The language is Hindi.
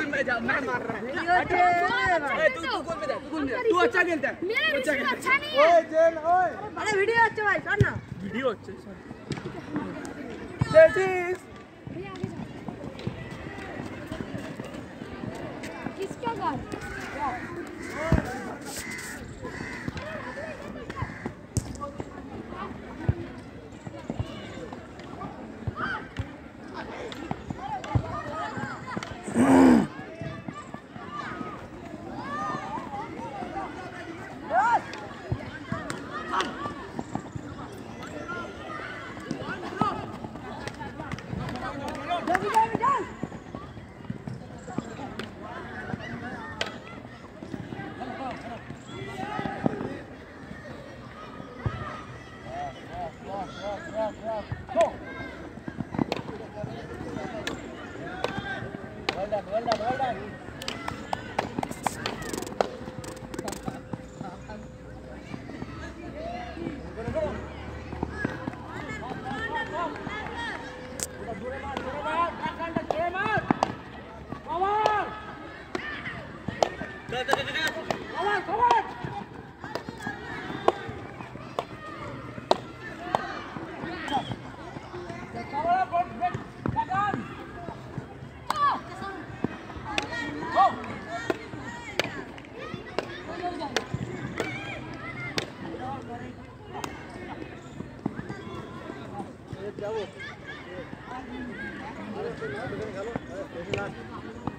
गोल में जा, मैं मार रहा है। तू गोल में जा, तू अच्छा खेलता है। मेरा वीडियो अच्छा नहीं है। ओए जेल ओए। अरे वीडियो अच्छा भाई सर ना। वीडियो अच्छा है। सेटिंग्स। किसका गाल? Well done. Bravo.